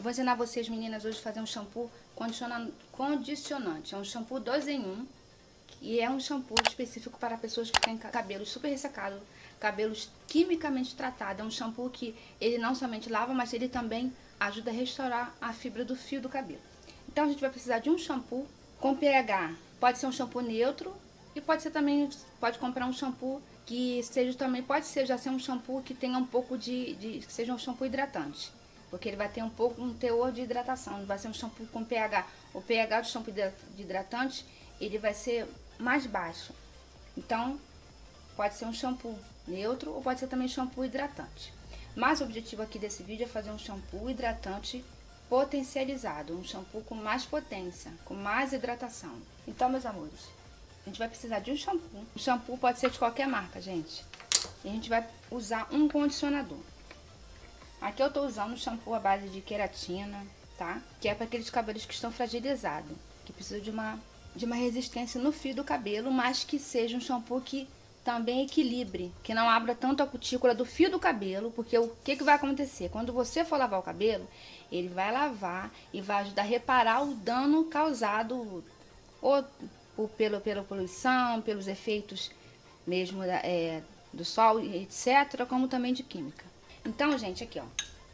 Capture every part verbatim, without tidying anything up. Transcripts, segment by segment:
Eu vou ensinar vocês, meninas, hoje a fazer um shampoo condicionante. É um shampoo dois em um. E é um shampoo específico para pessoas que têm cabelos super ressecados, cabelos quimicamente tratados. É um shampoo que ele não somente lava, mas ele também ajuda a restaurar a fibra do fio do cabelo. Então a gente vai precisar de um shampoo com pH. Pode ser um shampoo neutro e pode ser também, pode comprar um shampoo que seja também, pode ser já ser um shampoo que tenha um pouco de, de que seja um shampoo hidratante. Porque ele vai ter um pouco, um teor de hidratação, não vai ser um shampoo com pH. O pH do shampoo de hidratante, ele vai ser mais baixo. Então, pode ser um shampoo neutro ou pode ser também shampoo hidratante. Mas o objetivo aqui desse vídeo é fazer um shampoo hidratante potencializado. Um shampoo com mais potência, com mais hidratação. Então, meus amores, a gente vai precisar de um shampoo. O shampoo pode ser de qualquer marca, gente. E a gente vai usar um condicionador. Aqui eu tô usando um shampoo à base de queratina, tá? Que é para aqueles cabelos que estão fragilizados, que precisam de uma, de uma resistência no fio do cabelo, mas que seja um shampoo que também equilibre, que não abra tanto a cutícula do fio do cabelo, porque o que, que vai acontecer? Quando você for lavar o cabelo, ele vai lavar e vai ajudar a reparar o dano causado ou por, pelo, pela poluição, pelos efeitos mesmo é, do sol, etcétera, como também de química. Então, gente, aqui, ó,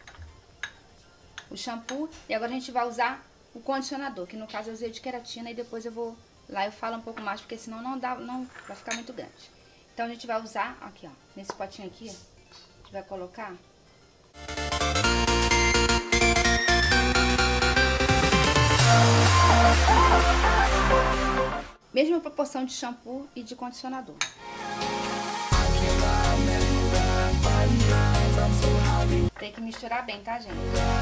o shampoo, e agora a gente vai usar o condicionador, que no caso eu usei de queratina, e depois eu vou, lá eu falo um pouco mais, porque senão não dá, não vai ficar muito grande. Então a gente vai usar, aqui, ó, nesse potinho aqui, a gente vai colocar mesma proporção de shampoo e de condicionador. Tem que misturar bem, tá, gente?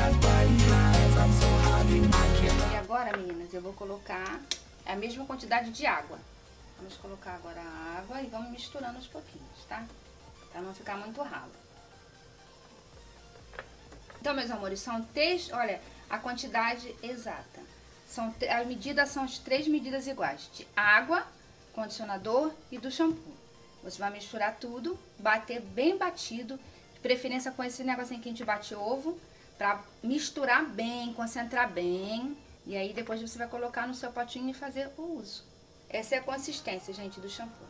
E agora, meninas, eu vou colocar a mesma quantidade de água. Vamos colocar agora a água e vamos misturando aos pouquinhos, tá? Pra não ficar muito ralo. Então, meus amores, são três, olha, a quantidade exata. São, as medidas são as três medidas iguais, de água, condicionador e do shampoo. Você vai misturar tudo, bater bem batido, de preferência com esse negocinho que a gente bate ovo, pra misturar bem, concentrar bem. E aí depois você vai colocar no seu potinho e fazer o uso. Essa é a consistência, gente, do shampoo.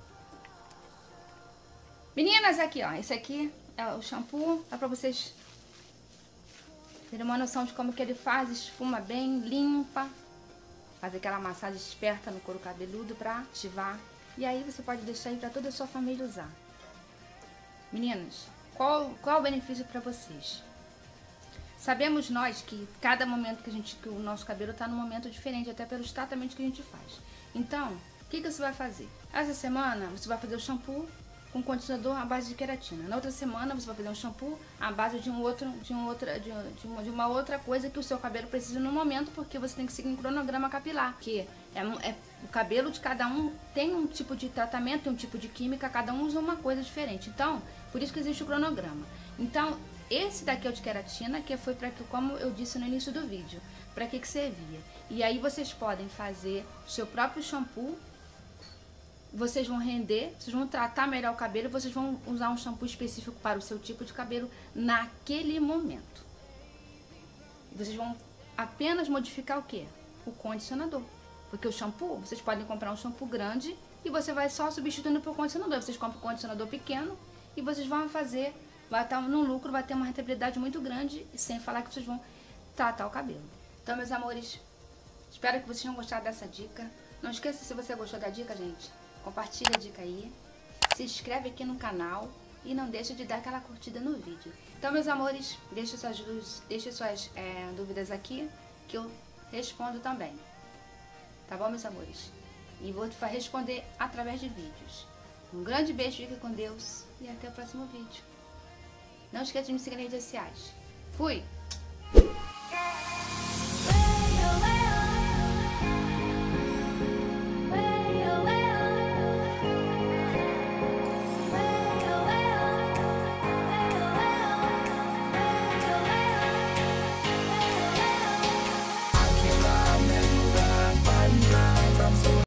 Meninas, aqui, ó, esse aqui é o shampoo, dá pra vocês terem uma noção de como que ele faz, esfuma bem, limpa. Faz aquela massagem esperta no couro cabeludo pra ativar. E aí você pode deixar aí pra toda a sua família usar. Meninas, qual, qual o benefício pra vocês? Sabemos nós que cada momento que, a gente, que o nosso cabelo tá num momento diferente, até pelos tratamentos que a gente faz. Então, o que, que você vai fazer? Essa semana você vai fazer o shampoo com condicionador à base de queratina. Na outra semana você vai fazer um shampoo à base de um outro, de um outra, de, de, uma, de uma outra coisa que o seu cabelo precisa no momento, porque você tem que seguir um cronograma capilar, que é, é o cabelo de cada um tem um tipo de tratamento, um tipo de química, cada um usa uma coisa diferente. Então, por isso que existe o cronograma. Então, esse daqui é o de queratina, que foi para que, como eu disse no início do vídeo, para que que servia. E aí vocês podem fazer o seu próprio shampoo. Vocês vão render, vocês vão tratar melhor o cabelo, vocês vão usar um shampoo específico para o seu tipo de cabelo naquele momento. Vocês vão apenas modificar o que? O condicionador. Porque o shampoo, vocês podem comprar um shampoo grande e você vai só substituindo por condicionador. Vocês compram um condicionador pequeno e vocês vão fazer, vai estar no lucro, vai ter uma rentabilidade muito grande, sem falar que vocês vão tratar o cabelo. Então, meus amores, espero que vocês tenham gostado dessa dica. Não esqueça, se você gostou da dica, gente, compartilha a dica aí, se inscreve aqui no canal e não deixa de dar aquela curtida no vídeo. Então, meus amores, deixe suas, deixe suas é, dúvidas aqui que eu respondo também. Tá bom, meus amores? E vou responder através de vídeos. Um grande beijo, fique com Deus e até o próximo vídeo. Não esqueça de me seguir nas redes sociais. Fui!